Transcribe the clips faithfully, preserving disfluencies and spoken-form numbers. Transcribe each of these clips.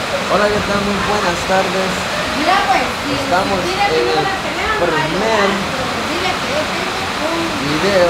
Hola, ¿qué tal? Muy buenas tardes. Mira, pues, si Estamos si en dile que no el la pelea, primer dile que yo tengo un... video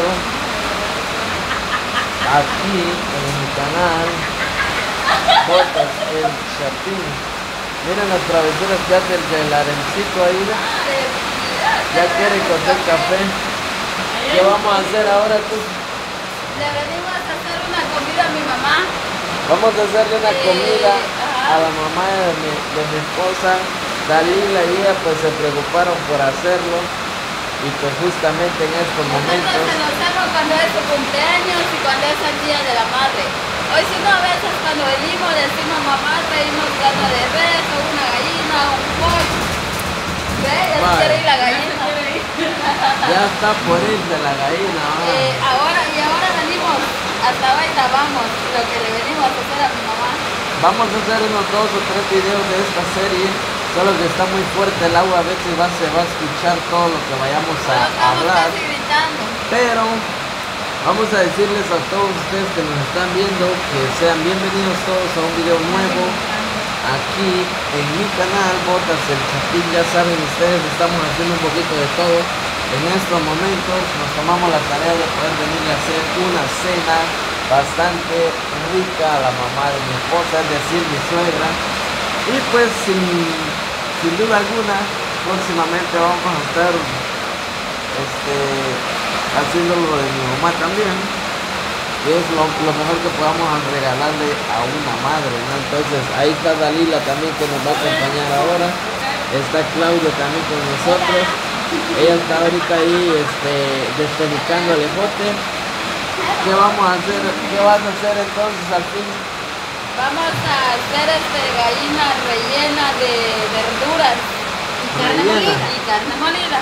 aquí en mi canal Botas el Chapín. Miren las travesuras que hace el del arencito ahí. Ya quiere coger café. ¿Qué vamos a hacer ahora tú? Le venimos a hacer una comida a mi mamá. Vamos a hacerle una Eh, comida ajá. a la mamá de mi, de mi esposa. Dalila y ella pues se preocuparon por hacerlo. Y pues justamente en estos Nosotros momentos se lo hacemos cuando es su cumpleaños y cuando es el día de la madre. Hoy si no, a veces cuando venimos decimos mamá, traímos carne de res o una gallina o un pollo. ¿Ve? Ya se Vale. quiere ir la gallina. ya está por irse la gallina. Ah. Eh, ahora, y ahora venimos, hasta hoy grabamos lo que le venimos a hacer a mi mamá. Vamos a hacer unos dos o tres videos de esta serie. Solo que está muy fuerte el agua, a veces va, se va a escuchar todo lo que vayamos a No estamos hablar. casi gritando. Pero vamos a decirles a todos ustedes que nos están viendo que sean bienvenidos todos a un video nuevo aquí en mi canal Botas el Chapín. Ya saben ustedes, estamos haciendo un poquito de todo. En estos momentos nos tomamos la tarea de poder venir a hacer una cena bastante rica a la mamá de mi esposa, es decir, mi suegra. Y pues sin, sin duda alguna, próximamente vamos a estar este, haciendo lo de mi mamá también, que es lo, lo mejor que podamos regalarle a una madre, ¿no? Entonces ahí está Dalila también, que nos va a acompañar ahora. Está Claudio también con nosotros. Ella está ahorita ahí este, despenicando el ejote. ¿Qué vamos a hacer? ¿Qué vas a hacer entonces al fin? Vamos a hacer este gallina rellena de verduras y carne Rellena. molida. Y carne molida.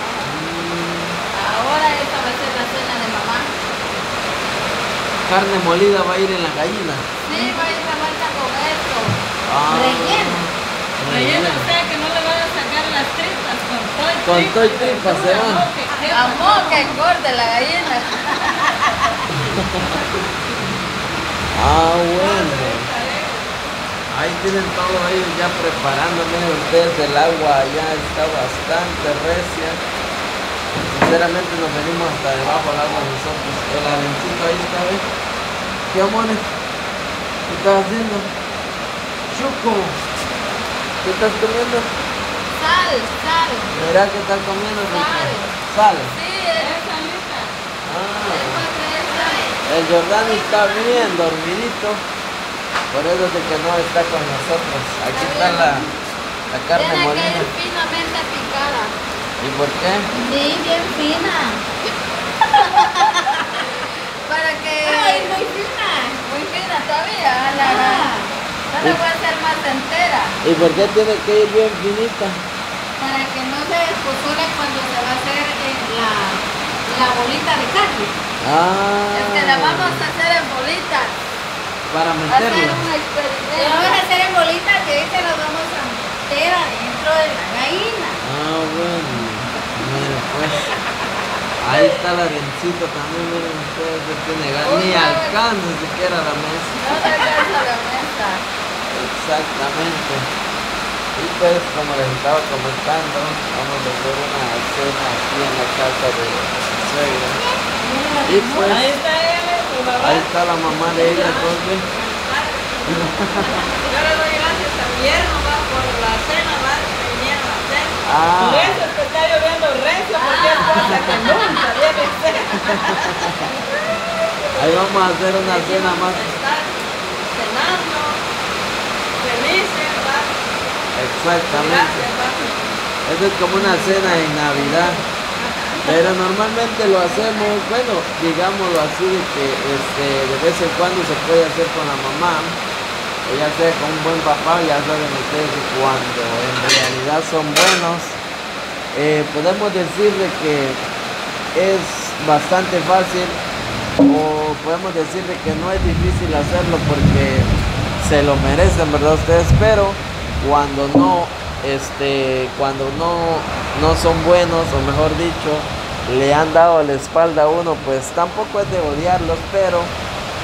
Ahora esta va a ser la cena de mamá. Carne molida va a ir en la gallina. Sí, va a ir la vuelta con esto. Ah, Rellena. Relleno, o sea que no le van a sacar las tripas, con todo y Con todo y tripas, tripas se van. Amor, que corte la gallina. Ah, bueno. Ahí tienen todo ellos ya preparando. Miren ustedes, el agua ya está bastante recia. Sinceramente nos venimos hasta debajo del agua nosotros. El arencito ahí está, ¿ves? ¿Qué amores? ¿Qué estás haciendo? Chuco. ¿Qué estás comiendo? Sal, sal. Mira que estás comiendo. Sal. Sal. Sí, es Ah. sal. El Jordani está bien dormidito. Por eso es de que no está con nosotros. Aquí está la, la carne Tiene que molida. ir finamente picada. ¿Y por qué? Sí, bien fina. Para que... Ay, muy fina. Muy fina todavía, la Ah. No la voy a hacer más entera. ¿Y por qué tiene que ir bien finita? Para que no se espusule cuando se va a hacer eh, la, la bolita de carne. Ah. Es que la vamos a hacer en bolitas. Para Hacer meterla. un experimento. La vamos a hacer en bolitas y ahí se las vamos a meter adentro de la gallina. Ah, bueno. Miren pues. Ahí está el arencito también, miren ustedes, que tiene ganas. Ni alcanza siquiera la mesa. No se alcanza la mesa. Exactamente. Y pues, como les estaba comentando, vamos a hacer una cena aquí en la casa de mi suegra. Y pues, Ahí está él, su mamá. ahí está la mamá de ella, entonces. Yo le doy gracias a mi yerno, va, por la cena, va, que vinieron a hacer. Ah. Por eso es que está lloviendo recio, porque es cosa que nunca viene a ser. Ahí vamos a hacer una cena más. Estar cenando, felices, va. Exactamente. Gracias, va. Eso es como una cena en Navidad. Pero normalmente lo hacemos, bueno, digámoslo así, de que este, de vez en cuando se puede hacer con la mamá, o ya sea con un buen papá, ya saben ustedes que cuando en realidad son buenos, eh, podemos decir de que es bastante fácil, o podemos decir de que no es difícil hacerlo porque se lo merecen, ¿verdad ustedes? Pero cuando no, este, cuando no, no son buenos, o mejor dicho, le han dado la espalda a uno, pues tampoco es de odiarlos, pero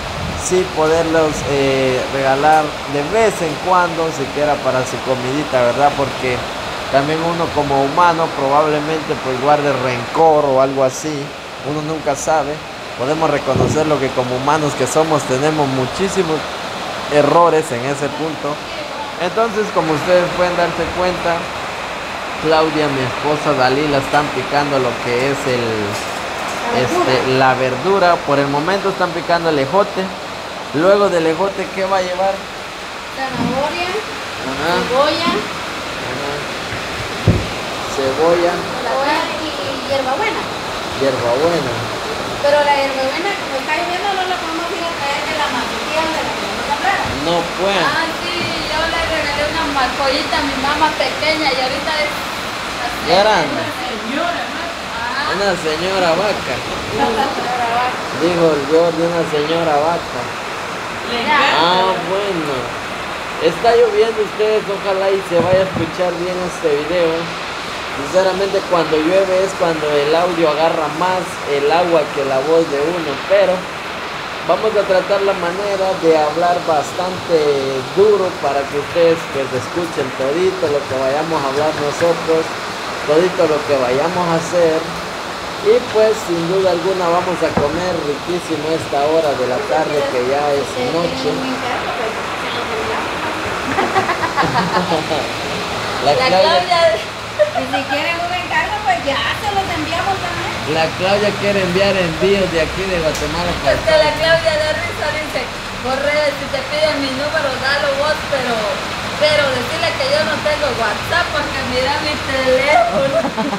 así poderlos eh, regalar de vez en cuando, siquiera para su comidita, ¿verdad? Porque también uno como humano probablemente pues guarde rencor o algo así, uno nunca sabe. Podemos reconocer lo que como humanos que somos tenemos muchísimos errores en ese punto. Entonces, como ustedes pueden darse cuenta, Claudia, mi esposa, Dalila están picando lo que es el La verdura. este, la verdura. Por el momento están picando el ejote. Luego del ejote, ¿qué va a llevar? Zanahoria, Ajá, cebolla, ajá. Cebolla, cebolla y hierbabuena. hierbabuena. Pero la hierbabuena, como está lloviendo, no la podemos ir a traer de la macetilla de la que nos comprara. No pueden. Ah, sí, yo le regalé una marcollita a mi mamá pequeña y ahorita es así. Grande. Señora, ¿no? Ah, Una señora vaca. Dijo yo de una señora vaca. Le Ya. Ah, encanta. bueno. Está lloviendo ustedes, ojalá y se vaya a escuchar bien este video. Sinceramente cuando llueve es cuando el audio agarra más el agua que la voz de uno, pero vamos a tratar la manera de hablar bastante duro para que ustedes pues escuchen todito lo que vayamos a hablar nosotros, todito lo que vayamos a hacer. Y pues sin duda alguna vamos a comer riquísimo a esta hora de la tarde que ya es noche. La La Claudia, Claudia, Y si quieren un encargo, pues ya se los enviamos también. la Claudia quiere enviar envíos de aquí de Guatemala para pues que la Claudia de risa dice, corre, si te piden mi número, dalo vos, pero, pero decirle que yo no tengo WhatsApp porque mira mi teléfono.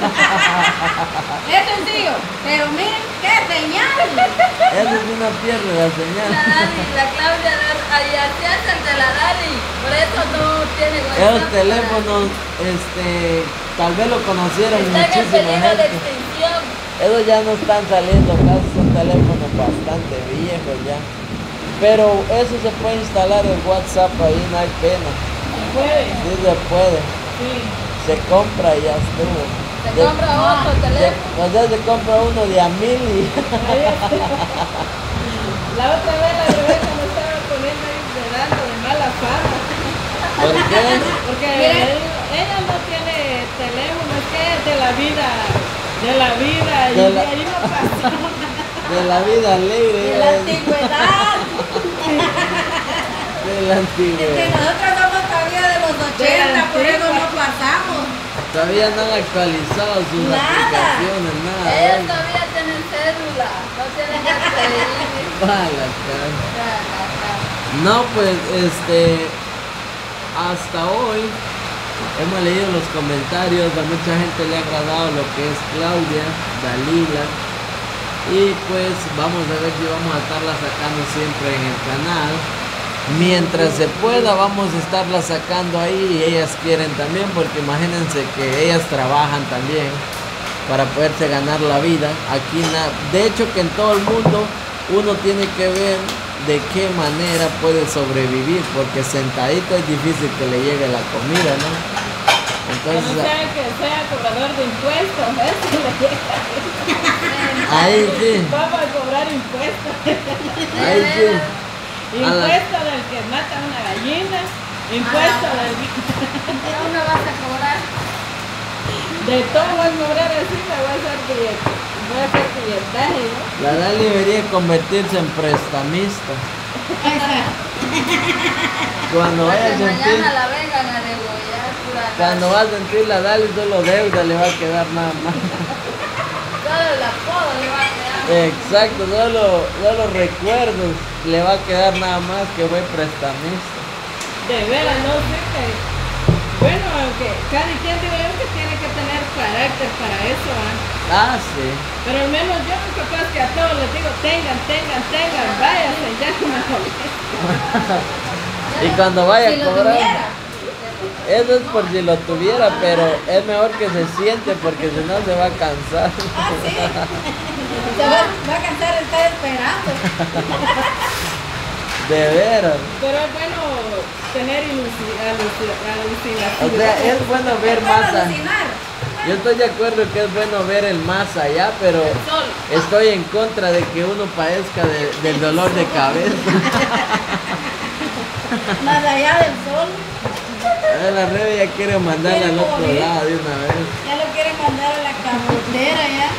Es sencillo, pero miren qué señal. Esa es una pierna la señal. La Dani, la Claudia, ahí así es el de la Dani, por eso no tiene WhatsApp. Esos teléfonos, este, tal vez lo conocieron Está en el muchísima peligro de gente. extinción. Esos ya no están saliendo, casi son teléfonos bastante viejos ya. Pero eso se puede instalar el WhatsApp ahí, no hay pena. Puede, Sí se puede. sí. Se compra y ya estuvo. Se De- compra otro de- teléfono. o sea, se compra uno de a mil y... Ahí está. La otra vez la Rebeca me estaba poniendo ahí de dando de mala fama. ¿Por qué? Porque Mire. ella no tiene teléfono, es que es de la vida, de la vida, y De de, la- ahí no pasa. De la vida alegre. De iba la a decir. antigüedad. De la Es que antigüedad. nosotros somos todavía de los ochenta, por eso no pasamos. Todavía no han actualizado sus Nada. aplicaciones, nada. Ellos ¿eh? todavía tienen cédula, no tienen que pedir. Vale, cara. No, pues, este, hasta hoy hemos leído los comentarios, a mucha gente le ha agradado lo que es Claudia, Dalila, y pues vamos a ver si vamos a estarla sacando siempre en el canal. Mientras se pueda vamos a estarla sacando ahí y ellas quieren también, porque imagínense que ellas trabajan también para poderse ganar la vida. Aquí na- de hecho que en todo el mundo uno tiene que ver de qué manera puede sobrevivir, porque sentadito es difícil que le llegue la comida, ¿no? Que Entonces no sea que sea cobrador de impuestos, ¿ves? Que le llega. ahí sí, Vamos a cobrar impuestos. ahí sí. Impuesto del que mata una gallina, impuesto Ah. del ¿Qué uno vas a cobrar? de todo voy a cobrar así, me voy a hacer billete, voy a hacer billetaje, ¿no? La Dali debería convertirse en prestamista. Cuando Para vaya a que sentir, mañana la vengan a degollar pura cuando va a sentir la Dali solo deuda le va a quedar nada más. Solo el apodo le va a quedar. Exacto, solo, solo recuerdos le va a quedar nada más que fue prestamista. De veras, no sé que, bueno, aunque cada quien digo yo que tiene que tener carácter para eso, ¿ah? Ah, sí. Pero al menos yo capaz que a todos les digo, tengan, tengan, tengan, váyanse, ya no me molesten. Y cuando vaya Si a lo cobrar, tuviera. eso es por si lo tuviera, pero es mejor que se siente porque si no se va a cansar. Ah, sí. Se va, va a cansar de estar esperando. De veras. Pero es bueno tener ilusi- aluci- alucinación. O sea, es bueno ver ¿Cómo más a... alucinar? Yo estoy de acuerdo que es bueno ver el más allá, pero El sol. estoy en contra de que uno padezca de- del dolor de cabeza. Más allá del sol, A la Rebe ya quiere mandarla al otro morir. lado de una vez. ya lo quieren mandar a la carretera ya.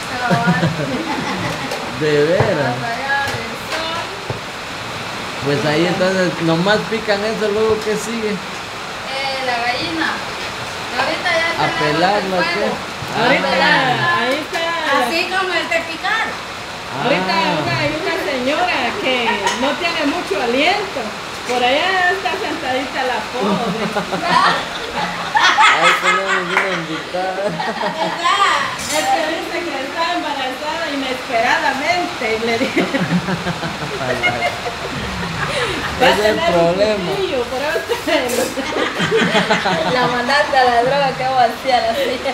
De veras. Más allá del sol. Pues ahí entonces nomás pican eso, luego ¿qué sigue? Eh, la gallina. Y ahorita ya ¿A tenemos pelarla el o qué? fuego. Ah. Ahorita, pelarla. ahí está. Así como el de picar. Ahorita Ah. una- hay una señora que no tiene mucho aliento. Por allá está sentadita la pobre. Ahí tenemos una invitada. ¿Verdad? Es que dice que está embarazada inesperadamente. Y le dije, va a Ese es el tener un problema. cuchillo, pero usted- La mandaste a la droga que vacía la silla.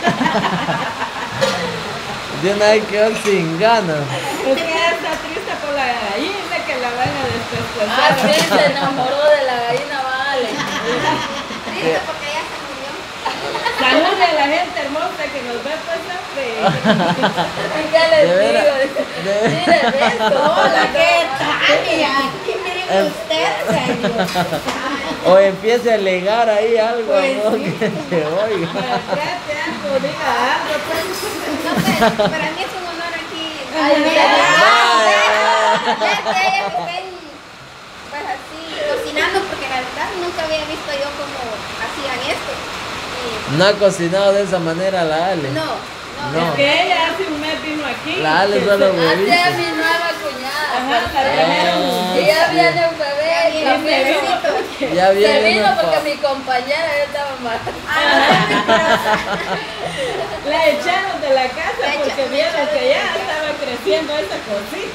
De una vez quedó sin ganas. Es que ella está triste por la gallina que la van a Ah, despesar. sí, se enamoró de la gallina, vale. Triste porque ya se murió. Salude a la gente hermosa que nos ve pues siempre. ¿Y qué les De veras, digo? de- Mire, esto. Hola, ¿qué tal? Y aquí miren Em- ustedes, señor. O empiece a alegar ahí algo, Pues ¿no? sí. Que se oiga. Trate algo, diga algo, pues. No, pues, para mí es un honor aquí. Ay, Ay, mira. ya, ya que ellas estén, pues así, cocinando, porque la verdad nunca había visto yo cómo hacían esto. Y No ha cocinado de esa manera la Ale. no, no, No. Es que ella hace un mes vino aquí. La Ale que solo se- huevito. Hace a mi nueva cuñada. Ajá, la pues, trajeron. Ah, Y ya sí. viene un bebé. Ya y viene la un vino. bebecito. Ya Se viene vino una porque pa- mi compañera ya estaba embarazada. Ah, La echaron de la casa La echa- porque la vieron echaron que de ya la casa. estaba creciendo esa cosita.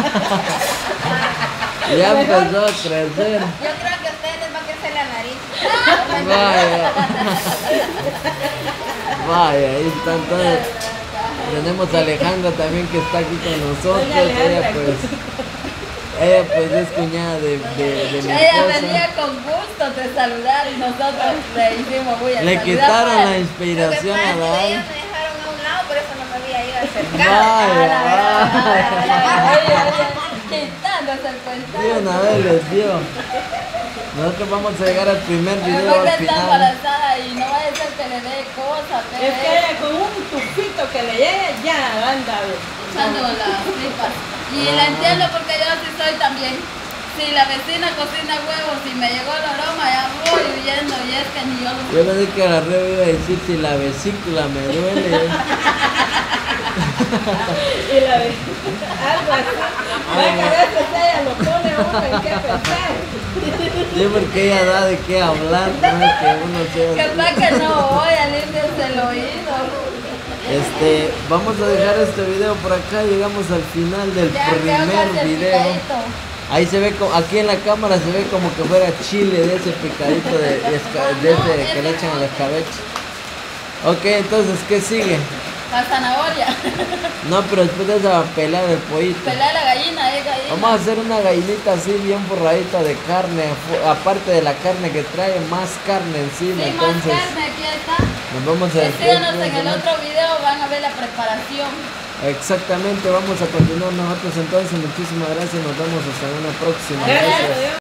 Ya Mejor- empezó a crecer. yo creo que a ustedes les va a crecer la nariz. Vaya. Vaya, ahí están todos. Tenemos a Alejandra también que está aquí con nosotros. Doña Alejandra, Ella pues, ella pues es cuñada de, de, de mi Ella esposa. venía con gusto de saludar y nosotros le hicimos muy Le quitaron la inspiración a la Ale. Ellos me dejaron a un lado, por eso no me había ido a acercar. Vaya, Quitándose el cuento. sí, una vez les dio. Nosotros vamos a llegar al primer video Después al que está final. embarazada y no vaya a ser que le dé cosas, Es que ella con un tufito que le llegue ya anda. echando las tripas. Y la entiendo porque yo sí soy también. Si la vecina cocina huevos y me llegó el aroma, ya voy huyendo y es que ni yo lo Yo pensé que a la Rebe iba a decir si la vesícula me duele. Y la de algo así. Va que a veces ella lo pone a uno en qué pensar. Sí, porque ella da de qué hablar, no es que uno sea. Capaz que no voy a limpiarse el oído. Este, vamos a dejar este video por acá, llegamos al final del Ya quedó primer casi video. picadito. Ahí se ve, como, aquí en la cámara se ve como que fuera chile de ese picadito de, de, esca- de ese que le echan al escabeche. Ok, entonces, ¿qué sigue? La zanahoria. No, pero después de eso va a pelar el pollito. Pelar la gallina, es gallina. Vamos a hacer una gallinita así bien forradita de carne, fu- aparte de la carne que trae, más carne encima, Sí, más entonces carne, aquí está. nos vamos a Síganos en el despedir. otro video, van a ver la preparación. Exactamente, vamos a continuar nosotros entonces, muchísimas gracias, nos vemos hasta una próxima. Gracias. Gracias.